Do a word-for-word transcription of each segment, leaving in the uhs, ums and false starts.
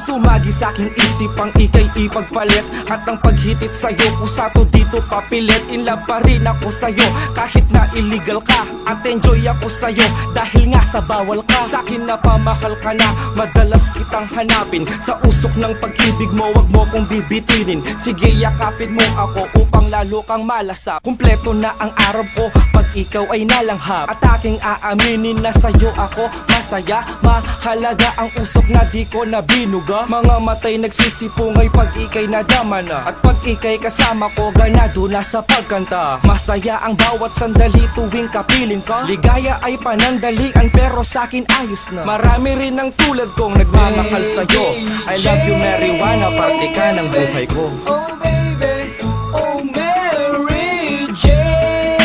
sumagi sa aking isipang ikay ipagpalit, at ang paghitit sa'yo kusato dito papilit. In love pa rin ako sa'yo kahit na illegal ka, at enjoy ako sa'yo dahil nga sa bawal ka. Sa'kin na pamahal ka na, madalas kitang hanapin. Sa usok ng pag-ibig mo, wag mo kong bibitinin. Sige, yakapin mo ako upang lalo kang malasap. Kumpleto na ang araw ko pag ikaw ay nalanghap, at aking aaminin na sa'yo ako masaya. Mahalaga ang usok na di ko nabinuga. Mga matay nagsisipungay pag ikay nadama na, at pag ikay kasama ko ganado na sa pagkanta. Masaya ang bawat sandali tuwing kapiling ka. Ligaya ay panandalian pero sa'kin ayos na. Marami rin ang tulad kong nagmamahal sa'yo. I love you marijuana, parte ka ng buhay ko. Oh baby, oh Mary Jane.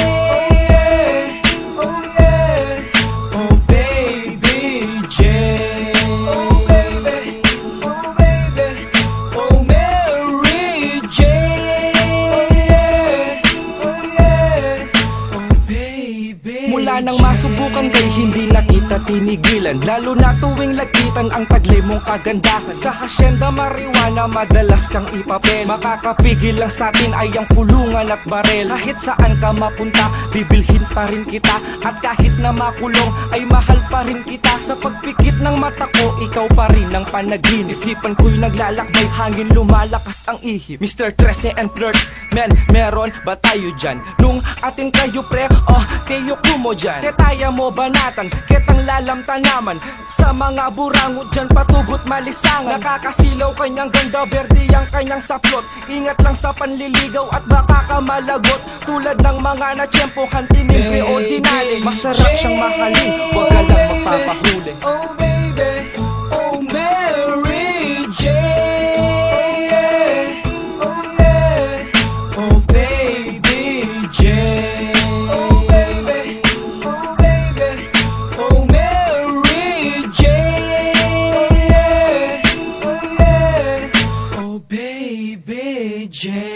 Oh yeah, oh baby Jane. Oh baby, oh baby, oh Mary Jane. Oh yeah, oh yeah, oh baby. Mula nang masubukan kay hindi na kita tinigilan, lalo na tuwing lagitan ang taglay mong kagandahan. Sa hasyenda marijuana madalas kang ipapel, makakapigil lang sa'tin ay ang kulungan at barel. Kahit saan ka mapunta, bibilhin pa rin kita, at kahit na makulong ay mahal pa rin kita. Sa pagpikit ng mata ko, ikaw pa rin ang panaginip. Isipan ko'y naglalakbay, hangin lumalakas ang ihip. Mister Trece and Flirt, men, meron ba tayo dyan? Nung atin kayo pre, oh, teyo kumo dyan. Tetaya mo banatan, ketang lalamta naman. Sa mga burangot dyan, patugot malisangan. Nakakasilaw kanyang ganda, berde ang kanyang saplot. Ingat lang sa panliligaw at baka ka malagot. Tulad ng mga natsyempohan, tinimbre o dinali. Masarap siyang mahalin, wag ka lang magpapahuli. Oh baby, oh Mary Jane. Oh yeah, oh baby Jane. Oh baby, oh baby, oh Mary Jane. Oh yeah, oh yeah, oh baby Jane.